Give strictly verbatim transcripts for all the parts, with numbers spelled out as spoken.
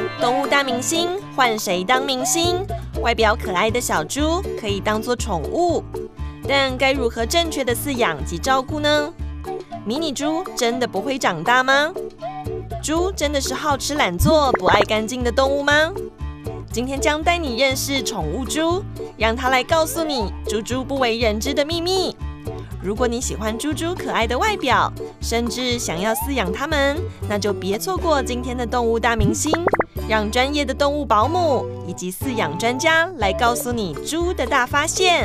动物大明星换谁当明星？外表可爱的小猪可以当作宠物，但该如何正确的饲养及照顾呢？迷你猪真的不会长大吗？猪真的是好吃懒做、不爱干净的动物吗？今天将带你认识宠物猪，让它来告诉你猪猪不为人知的秘密。如果你喜欢猪猪可爱的外表，甚至想要饲养它们，那就别错过今天的动物大明星，让专业的动物保姆以及饲养专家来告诉你猪的大发现。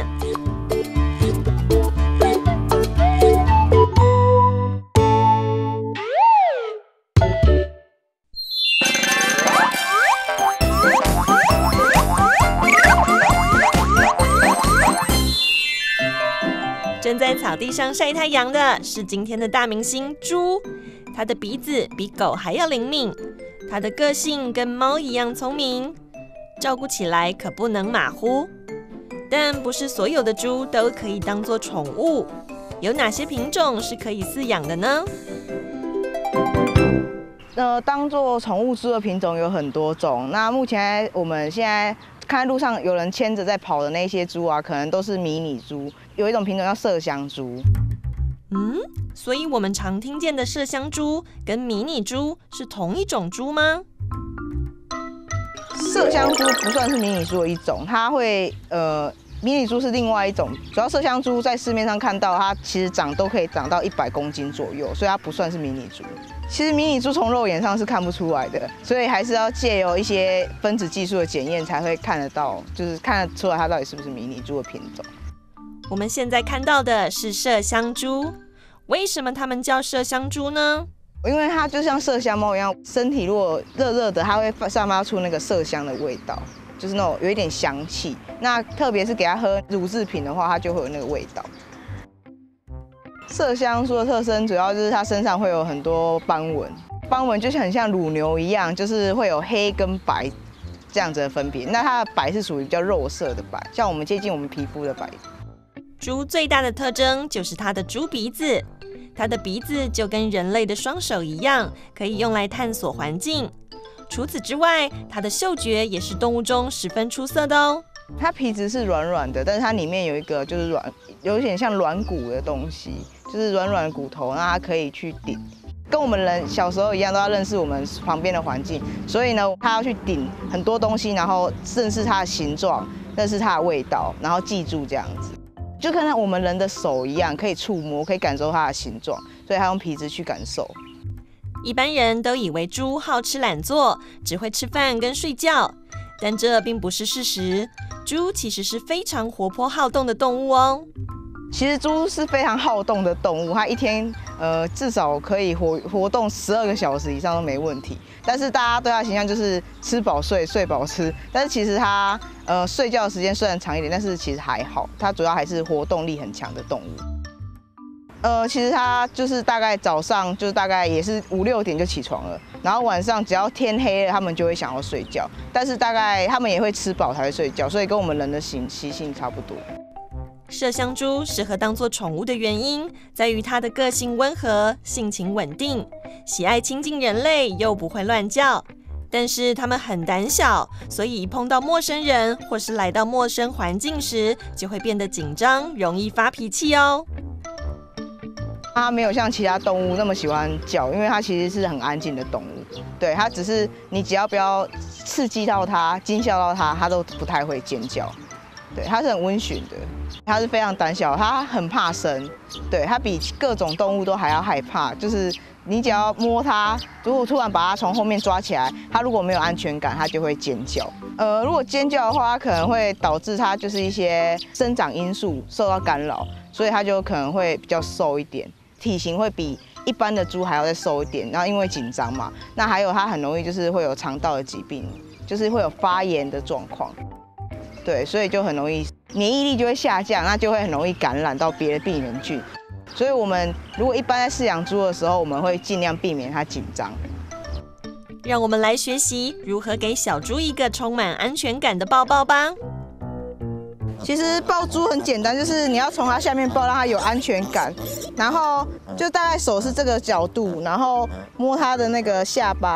正在草地上晒太阳的是今天的大明星猪，它的鼻子比狗还要灵敏，它的个性跟猫一样聪明，照顾起来可不能马虎。但不是所有的猪都可以当作宠物，有哪些品种是可以饲养的呢？ 呃，当做宠物猪的品种有很多种。那目前我们现在看路上有人牵着在跑的那些猪啊，可能都是迷你猪。有一种品种叫麝香猪。 嗯，所以我们常听见的麝香猪跟迷你猪是同一种猪吗？ 麝香猪不算是迷你猪的一种，它会呃，迷你猪是另外一种。主要麝香猪在市面上看到，它其实长都可以长到一百公斤左右，所以它不算是迷你猪。其实迷你猪从肉眼上是看不出来的，所以还是要借由一些分子技术的检验才会看得到，就是看得出来它到底是不是迷你猪的品种。 我们现在看到的是麝香猪，为什么它们叫麝香猪呢？ 因为它就像麝香猫一样，身体如果热热的，它会散发出那个麝香的味道，就是那种有一点香气。那特别是给它喝乳制品的话，它就会有那个味道。麝香猪的特征主要就是它身上会有很多斑纹，斑纹就是很像乳牛一样，就是会有黑跟白这样子的分别。那它的白是属于比较肉色的白，像我们接近我们皮肤的白。 猪最大的特征就是它的猪鼻子，它的鼻子就跟人类的双手一样，可以用来探索环境。除此之外，它的嗅觉也是动物中十分出色的哦。 它皮质是软软的，但是它里面有一个就是软，有点像软骨的东西，就是软软的骨头，那它可以去顶。跟我们人小时候一样，都要认识我们旁边的环境，所以呢，它要去顶很多东西，然后认识它的形状，认识它的味道，然后记住这样子。就跟我们人的手一样，可以触摸，可以感受它的形状，所以它用皮质去感受。 一般人都以为猪好吃懒做，只会吃饭跟睡觉，但这并不是事实。猪其实是非常活泼好动的动物哦。 其实猪是非常好动的动物，它一天呃至少可以活活动十二个小时以上都没问题。但是大家对它的形象就是吃饱睡，睡饱吃。但是其实它呃睡觉的时间虽然长一点，但是其实还好，它主要还是活动力很强的动物。呃，其实它就是大概早上就是大概也是五六点就起床了，然后晚上只要天黑了，它们就会想要睡觉。但是大概它们也会吃饱才会睡觉，所以跟我们人的习习性差不多。 麝香猪适合当作宠物的原因，在于它的个性温和、性情稳定，喜爱亲近人类，又不会乱叫。但是它们很胆小，所以一碰到陌生人或是来到陌生环境时，就会变得紧张，容易发脾气哦。 它没有像其他动物那么喜欢叫，因为它其实是很安静的动物。对，它只是你只要不要刺激到它、惊吓到它，它都不太会尖叫。对，它是很温驯的，它是非常胆小，它很怕生，对，它比各种动物都还要害怕。就是你只要摸它，如果突然把它从后面抓起来，它如果没有安全感，它就会尖叫。呃，如果尖叫的话，它可能会导致它就是一些生长因素受到干扰，所以它就可能会比较瘦一点，体型会比一般的猪还要再瘦一点。然后因为紧张嘛，那还有它很容易就是会有肠道的疾病，就是会有发炎的状况。对，所以就很容易免疫力就会下降，那就会很容易感染到别的病原菌。所以我们如果一般在饲养猪的时候，我们会尽量避免它紧张。 让我们来学习如何给小猪一个充满安全感的抱抱吧。 其实抱猪很简单，就是你要从它下面抱，让它有安全感，然后就大概手是这个角度，然后摸它的那个下巴，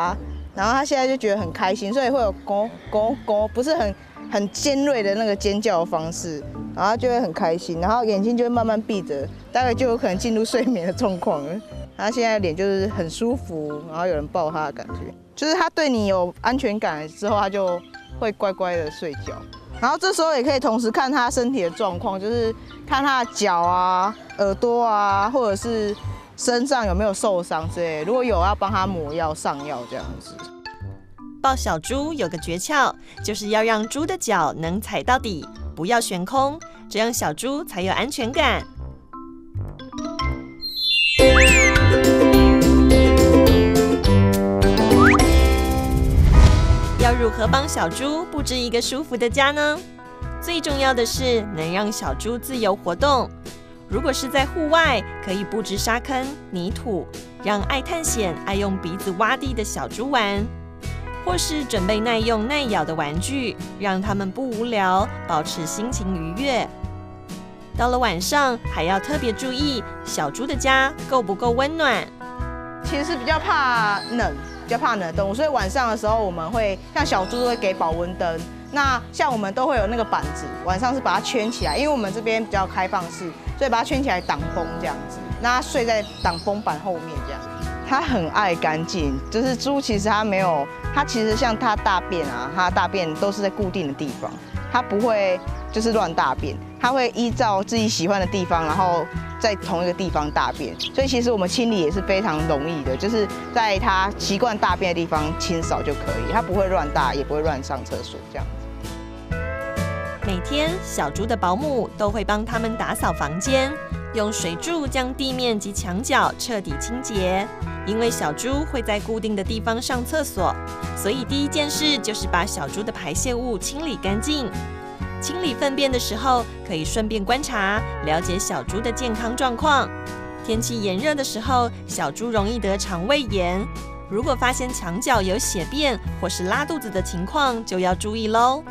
然后它现在就觉得很开心，所以会有咕咕咕，不是很很尖锐的那个尖叫的方式，然后它就会很开心，然后眼睛就会慢慢闭着，大概就有可能进入睡眠的状况了。它现在脸就是很舒服，然后有人抱它的感觉，就是它对你有安全感之后，它就会乖乖的睡觉。然后这时候也可以同时看它身体的状况，就是看它的脚啊、耳朵啊，或者是身上有没有受伤之类的，如果有，要帮它抹药、上药这样子。 抱小猪有个诀窍，就是要让猪的脚能踩到底，不要悬空，这样小猪才有安全感。要如何帮小猪布置一个舒服的家呢？最重要的是能让小猪自由活动。如果是在户外，可以布置沙坑、泥土，让爱探险、爱用鼻子挖地的小猪玩，或是准备耐用耐咬的玩具，让它们不无聊，保持心情愉悦。到了晚上，还要特别注意小猪的家够不够温暖。 其实是比较怕冷，比较怕冷的动物，所以晚上的时候我们会像小猪都会给保温灯。那像我们都会有那个板子，晚上是把它圈起来，因为我们这边比较开放式，所以把它圈起来挡风这样子。那它睡在挡风板后面这样。它很爱干净，就是猪其实它没有，它其实像它大便啊，它大便都是在固定的地方，它不会就是乱大便，它会依照自己喜欢的地方，然后在同一个地方大便。所以其实我们清理也是非常容易的，就是在它习惯大便的地方清扫就可以，它不会乱大，也不会乱上厕所这样。 每天小猪的保姆都会帮他们打扫房间，用水柱将地面及墙角彻底清洁。因为小猪会在固定的地方上厕所，所以第一件事就是把小猪的排泄物清理干净。清理粪便的时候，可以顺便观察，了解小猪的健康状况。天气炎热的时候，小猪容易得肠胃炎，如果发现墙角有血便或是拉肚子的情况，就要注意咯。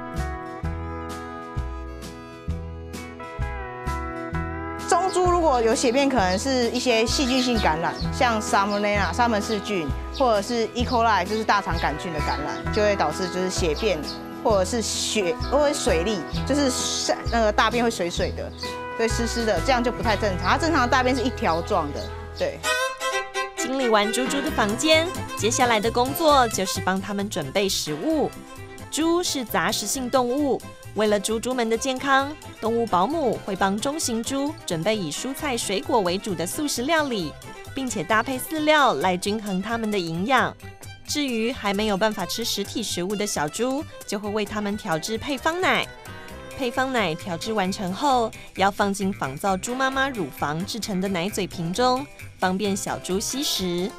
中猪如果有血便，可能是一些细菌性感染，像 Salmonella 沙门氏菌，或者是 E. coli 就是大肠杆菌的感染，就会导致就是血便，或者是血或者水粒，就是那个大便会水水的，对，湿湿的，这样就不太正常。它正常的大便是一条状的，对。 清理完猪猪的房间，接下来的工作就是帮它们准备食物。猪是杂食性动物，为了猪猪们的健康，动物保姆会帮中型猪准备以蔬菜水果为主的素食料理，并且搭配饲料来均衡它们的营养。至于还没有办法吃实体食物的小猪，就会为它们调制配方奶。配方奶调制完成后，要放进仿造猪妈妈乳房制成的奶嘴瓶中，方便小猪吸食。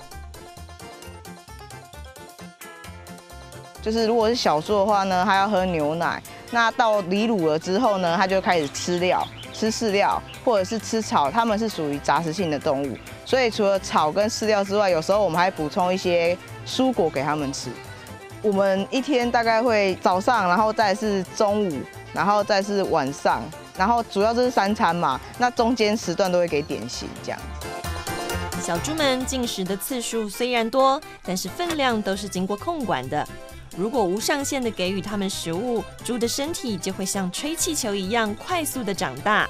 就是如果是小猪的话呢，它要喝牛奶。那到离乳了之后呢，它就开始吃料、吃饲料，或者是吃草。它们是属于杂食性的动物，所以除了草跟饲料之外，有时候我们还补充一些蔬果给它们吃。我们一天大概会早上，然后再是中午，然后再是晚上，然后主要就是三餐嘛。那中间时段都会给点心这样。 小猪们进食的次数虽然多，但是分量都是经过控管的。如果无上限的给予它们食物，猪的身体就会像吹气球一样快速的长大。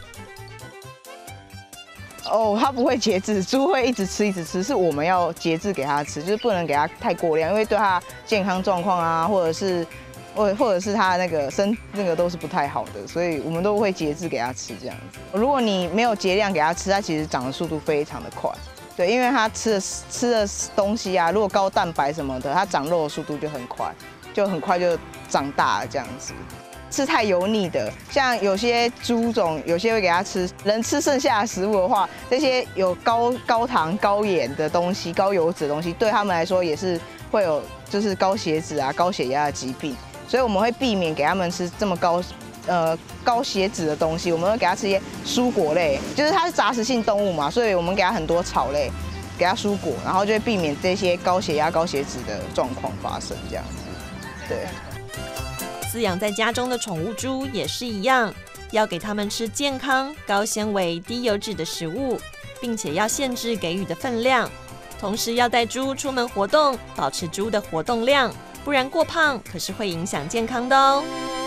哦，它不会节制，猪会一直吃一直吃，是我们要节制给它吃，就是不能给它太过量，因为对它健康状况啊，或者是或或者是它那个身那个都是不太好的，所以我们都会节制给它吃这样子。如果你没有节量给它吃，它其实长的速度非常的快。对，因为它吃的吃的东西啊，如果高蛋白什么的，它长肉的速度就很快，就很快就长大了这样子。吃太油腻的，像有些猪种，有些会给它吃，人吃剩下的食物的话，这些有高高糖、高盐的东西、高油脂的东西，对他们来说也是会有就是高血脂啊、高血压的疾病，所以我们会避免给他们吃这么高。呃，高血脂的东西，我们会给它吃一些蔬果类，就是它是杂食性动物嘛，所以我们给它很多草类，给它蔬果，然后就会避免这些高血压、高血脂的状况发生，这样子。对。 饲养在家中的宠物猪也是一样，要给它们吃健康、高纤维、低油脂的食物，并且要限制给予的分量。 同时要带猪出门活动，保持猪的活动量，不然过胖可是会影响健康的哦。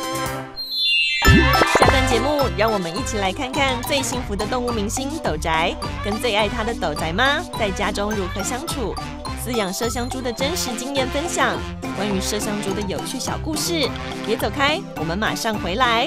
下段节目，让我们一起来看看最幸福的动物明星斗宅，跟最爱他的斗宅妈在家中如何相处，饲养麝香猪的真实经验分享，关于麝香猪的有趣小故事。别走开，我们马上回来。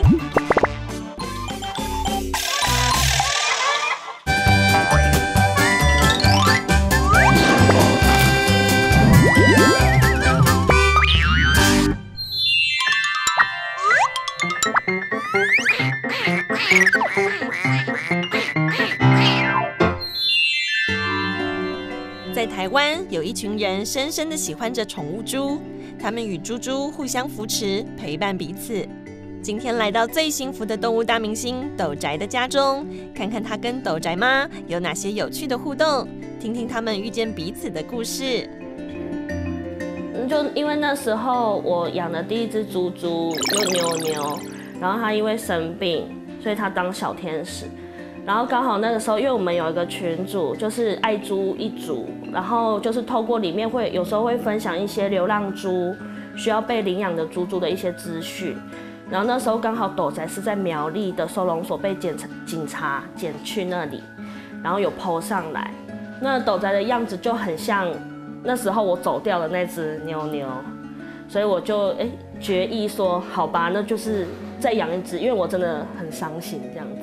在台湾，有一群人深深的喜欢着宠物猪，他们与猪猪互相扶持，陪伴彼此。今天来到最幸福的动物大明星斗宅的家中，看看他跟斗宅妈有哪些有趣的互动，听听他们遇见彼此的故事。 就因为那时候我养的第一只猪猪就妞妞，然后它因为生病，所以它当小天使。然后刚好那个时候，因为我们有一个群组，就是爱猪一族，然后就是透过里面会有时候会分享一些流浪猪需要被领养的猪猪的一些资讯。然后那时候刚好斗宅是在苗栗的收容所被检警察检去那里，然后有 po 上来，那斗宅的样子就很像那时候我走掉的那只妞妞，所以我就哎决议说，好吧，那就是再养一只，因为我真的很伤心这样子。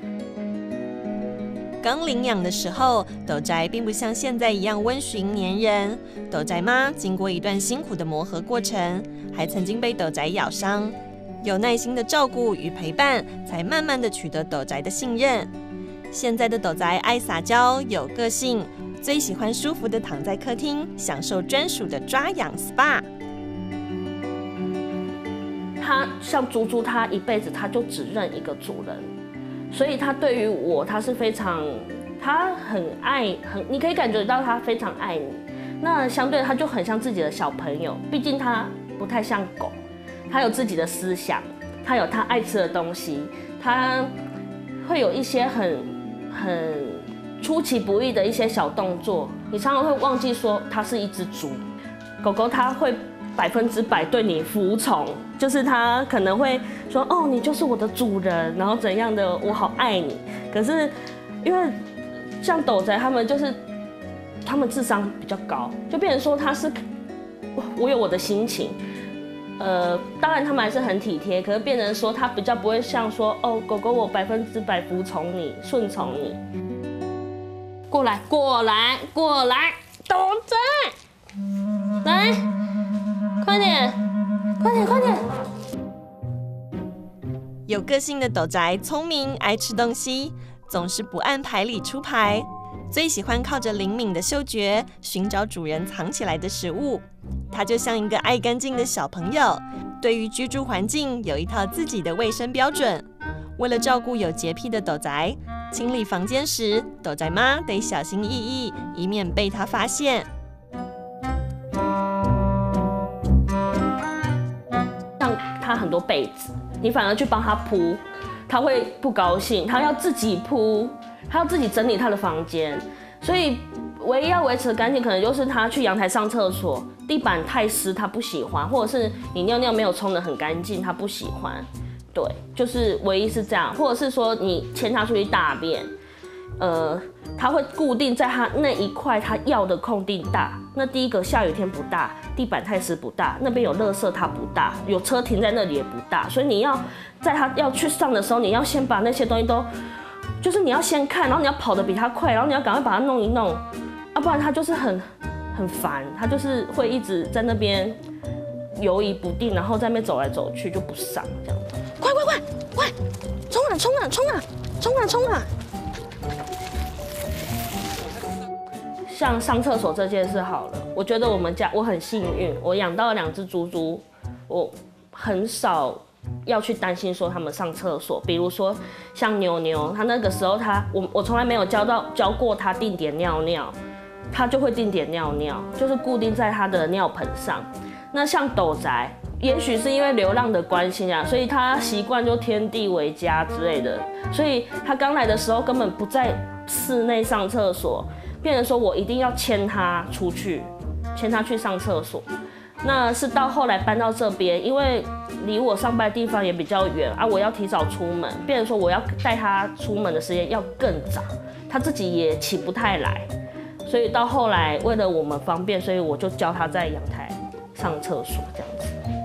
刚领养的时候，斗宅并不像现在一样温驯黏人。斗宅妈经过一段辛苦的磨合过程，还曾经被斗宅咬伤，有耐心的照顾与陪伴，才慢慢的取得斗宅的信任。现在的斗宅爱撒娇，有个性，最喜欢舒服的躺在客厅，享受专属的抓痒 S P A。 它像猪猪，它一辈子它就只认一个主人。所以他对于我，他是非常，他很爱，很，你可以感觉到他非常爱你。那相对他就很像自己的小朋友，毕竟他不太像狗，他有自己的思想，他有他爱吃的东西，他会有一些很很出其不意的一些小动作，你常常会忘记说它是一只猪。狗狗它会百分之百对你服从，就是他可能会说哦，你就是我的主人，然后怎样的，我好爱你。可是因为像斗宅他们就是他们智商比较高，就变成说他是我有我的心情，呃，当然他们还是很体贴，可是变成说他比较不会像说哦，狗狗我百分之百服从你，顺从你。过来，过来，过来，斗宅，来。快点，快点，快点！ 有个性的斗宅聪明，爱吃东西，总是不按牌理出牌，最喜欢靠着灵敏的嗅觉寻找主人藏起来的食物。它就像一个爱干净的小朋友，对于居住环境有一套自己的卫生标准。为了照顾有洁癖的斗宅，清理房间时，斗宅妈得小心翼翼，以免被他发现。 他很多被子，你反而去帮他铺，他会不高兴，他要自己铺，他要自己整理他的房间。所以唯一要维持的干净，可能就是他去阳台上厕所，地板太湿他不喜欢，或者是你尿尿没有冲得很干净，他不喜欢。对，就是唯一是这样，或者是说你牵他出去大便，呃，他会固定在他那一块他要的空地大。那第一个下雨天不大，地板太湿不大，那边有垃圾它不大，有车停在那里也不大，所以你要在他要去上的时候，你要先把那些东西都，就是你要先看，然后你要跑得比他快，然后你要赶快把它弄一弄，啊，不然他就是很很烦，他就是会一直在那边游移不定，然后在那边走来走去就不上这样子。快快快快，冲啊冲啊冲啊冲啊冲啊！像上厕所这件事好了，我觉得我们家我很幸运，我养到了两只猪猪，我很少要去担心说他们上厕所。比如说像妞妞，她那个时候她我我从来没有教到教过她定点尿尿，她就会定点尿尿，就是固定在她的尿盆上。那像斗宅，也许是因为流浪的关系啊，所以他习惯就天地为家之类的，所以他刚来的时候根本不在室内上厕所。 变成说我一定要牵它出去，牵它去上厕所。那是到后来搬到这边，因为离我上班的地方也比较远啊，我要提早出门，变成说我要带它出门的时间要更早，它自己也起不太来，所以到后来为了我们方便，所以我就教它在阳台上厕所这样子。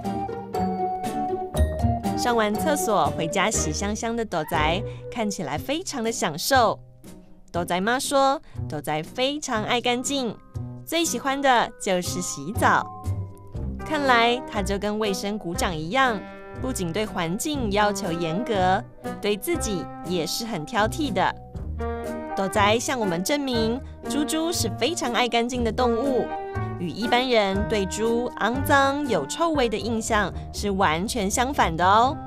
上完厕所回家洗香香的斗仔，看起来非常的享受。斗仔妈说，斗仔非常爱干净，最喜欢的就是洗澡。看来他就跟卫生股长一样，不仅对环境要求严格，对自己也是很挑剔的。斗仔向我们证明，猪猪是非常爱干净的动物，与一般人对猪肮脏有臭味的印象是完全相反的哦。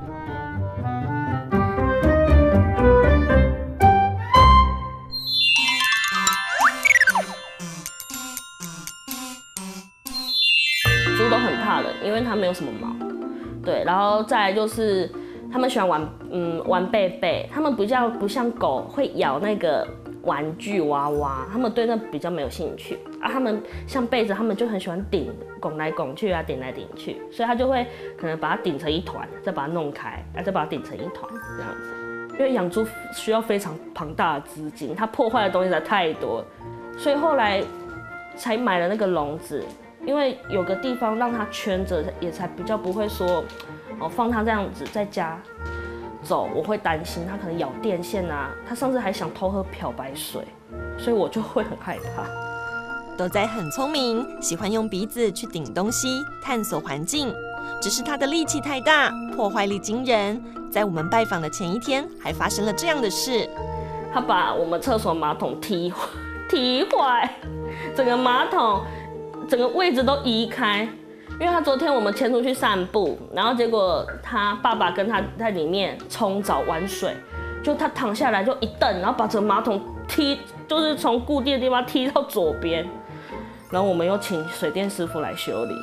猪都很怕人，因为它没有什么毛。对，然后再来就是他们喜欢玩，嗯，玩贝贝，他们比较不像狗会咬那个玩具娃娃，他们对那比较没有兴趣啊。他们像被子，他们就很喜欢顶，拱来拱去啊，顶来顶去，所以他就会可能把它顶成一团，再把它弄开，啊，再把它顶成一团这样子。因为养猪需要非常庞大的资金，它破坏的东西实在太多，所以后来才买了那个笼子。因为有个地方让它圈着，也才比较不会说，哦，放它这样子在家走，我会担心它可能咬电线啊。它上次还想偷喝漂白水，所以我就会很害怕。 斗仔很聪明，喜欢用鼻子去顶东西，探索环境。只是它的力气太大，破坏力惊人。在我们拜访的前一天，还发生了这样的事： 它把我们厕所马桶踢踢坏，整个马桶。整个位置都移开，因为他昨天我们牵出去散步，然后结果他爸爸跟他在里面冲澡玩水，就他躺下来就一蹬，然后把整个马桶踢，就是从固定的地方踢到左边，然后我们又请水电师傅来修理。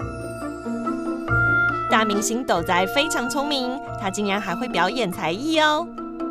大明星斗仔非常聪明，他竟然还会表演才艺哦。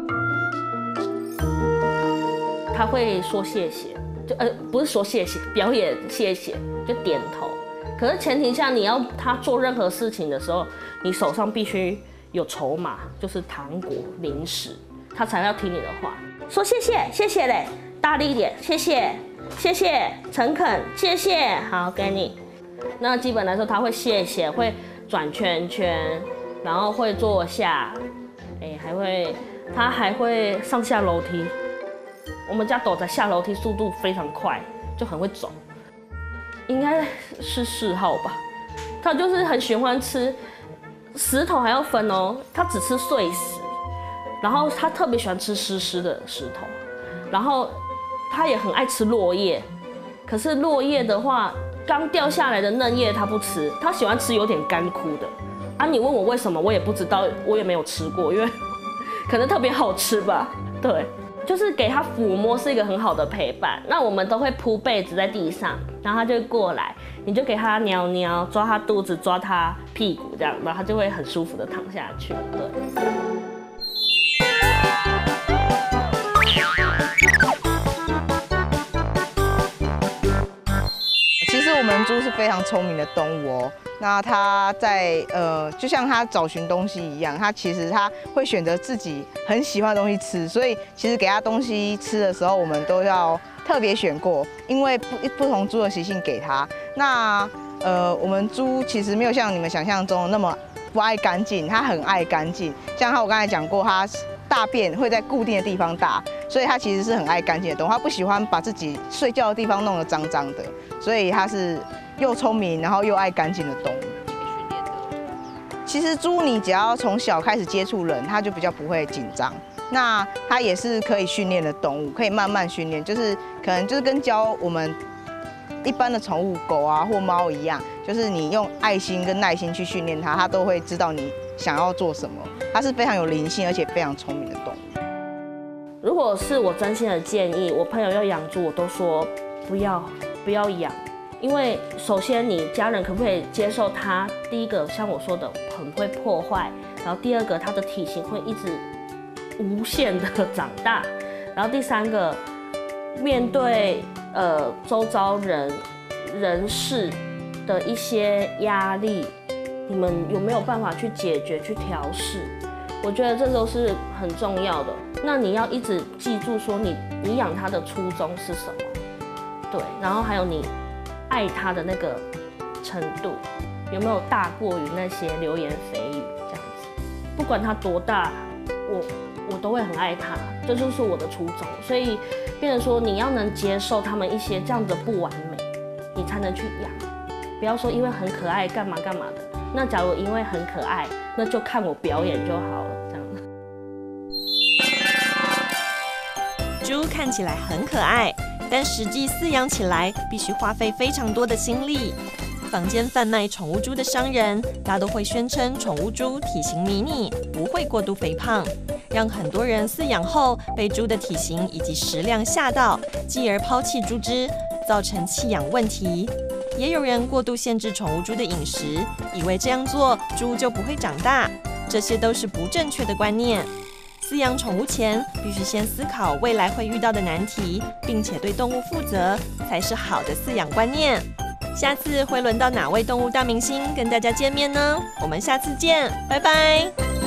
他会说谢谢。就呃不是说谢谢，表演谢谢就点头。可是前提下你要他做任何事情的时候，你手上必须有筹码，就是糖果、零食，他才要听你的话。说谢谢，谢谢嘞，大力一点，谢谢，谢谢，诚恳，谢谢，好给你。那基本来说他会谢谢，会转圈圈，然后会坐下，哎，还会他还会上下楼梯。我们家斗仔下楼梯速度非常快，就很会走，应该是嗜好吧。他就是很喜欢吃石头，还要分哦，他只吃碎石，然后他特别喜欢吃湿湿的石头，然后他也很爱吃落叶。可是落叶的话，刚掉下来的嫩叶他不吃，他喜欢吃有点干枯的。啊，你问我为什么，我也不知道，我也没有吃过，因为可能特别好吃吧，对。就是给他抚摸是一个很好的陪伴。那我们都会铺被子在地上，然后他就会过来，你就给他挠挠，抓他肚子，抓他屁股，这样，然后他就会很舒服的躺下去。对。 其实我们猪是非常聪明的动物哦。那它在呃，就像它找寻东西一样，它其实它会选择自己很喜欢的东西吃。所以其实给它东西吃的时候，我们都要特别选过，因为不不同猪的习性给它。那呃，我们猪其实没有像你们想象中那么不爱干净，它很爱干净。像它我刚才讲过，它大便会在固定的地方大，所以它其实是很爱干净的动物。它不喜欢把自己睡觉的地方弄得脏脏的，所以它是又聪明，然后又爱干净的动物。其实猪你只要从小开始接触人，它就比较不会紧张。那它也是可以训练的动物，可以慢慢训练，就是可能就是跟教我们一般的宠物狗啊或猫一样，就是你用爱心跟耐心去训练它，它都会知道你想要做什么。它是非常有灵性而且非常聪明的动物。 如果是我真心的建议，我朋友要养猪，我都说不要不要养。因为首先你家人可不可以接受它？第一个像我说的很会破坏，然后第二个它的体型会一直无限的长大，然后第三个面对呃周遭人人事的一些压力，你们有没有办法去解决、去调试？我觉得这都是很重要的。那你要一直记住说你你养它的初衷是什么，对，然后还有你爱它的那个程度有没有大过于那些流言蜚语这样子？不管它多大，我我都会很爱它，这就是我的初衷。所以，变成说你要能接受他们一些这样的不完美，你才能去养。不要说因为很可爱干嘛干嘛的。那假如因为很可爱，那就看我表演就好了，这样。 猪看起来很可爱，但实际饲养起来必须花费非常多的心力。坊间贩卖宠物猪的商人，大都会宣称宠物猪体型迷你，不会过度肥胖，让很多人饲养后被猪的体型以及食量吓到，继而抛弃猪只，造成弃养问题。也有人过度限制宠物猪的饮食，以为这样做猪就不会长大，这些都是不正确的观念。饲养宠物前，必须先思考未来会遇到的难题，并且对动物负责，才是好的饲养观念。下次会轮到哪位动物大明星跟大家见面呢？我们下次见，拜拜。